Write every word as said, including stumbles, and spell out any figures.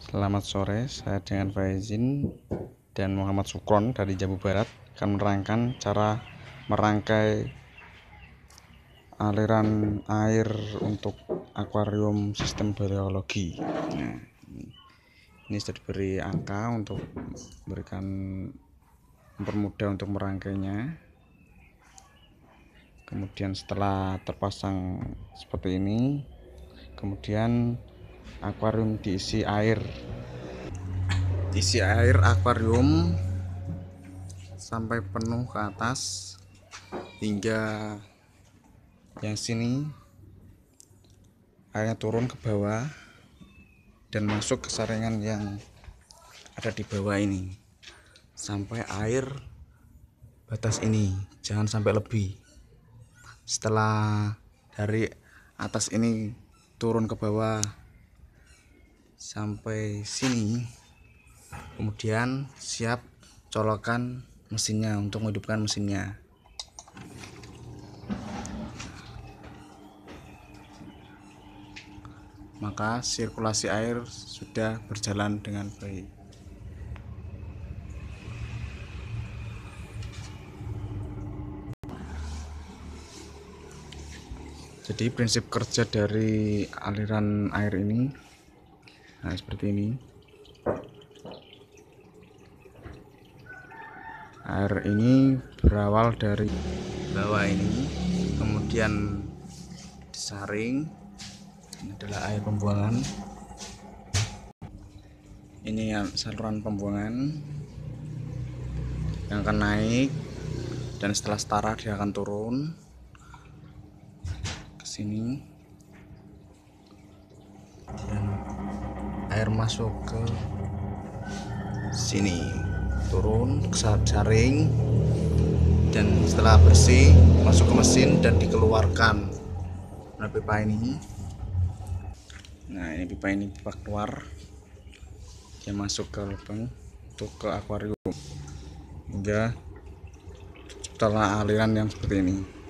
Selamat sore, saya dengan Faizin dan Muhammad Sukron dari Jambu Barat akan menerangkan cara merangkai aliran air untuk akuarium sistem biologi. Nah, ini sudah diberi angka untuk memberikan mempermudah untuk merangkainya. Kemudian setelah terpasang seperti ini, kemudian akuarium diisi air isi air akuarium sampai penuh ke atas hingga yang sini airnya turun ke bawah dan masuk ke saringan yang ada di bawah ini sampai air batas ini, jangan sampai lebih. Setelah dari atas ini turun ke bawah sampai sini, kemudian siap colokan mesinnya untuk menghidupkan mesinnya. Maka sirkulasi air sudah berjalan dengan baik. Jadi prinsip kerja dari aliran air ini, nah seperti ini. Air ini berawal dari bawah ini, kemudian disaring. Ini adalah air pembuangan. Ini saluran pembuangan yang akan naik, dan setelah setara dia akan turun ke sini. Dan air masuk ke sini, turun ke saring, dan setelah bersih masuk ke mesin dan dikeluarkan. Nah, pipa ini, nah ini pipa ini pipa keluar, dia masuk ke lubang untuk ke akuarium hingga setelah aliran yang seperti ini.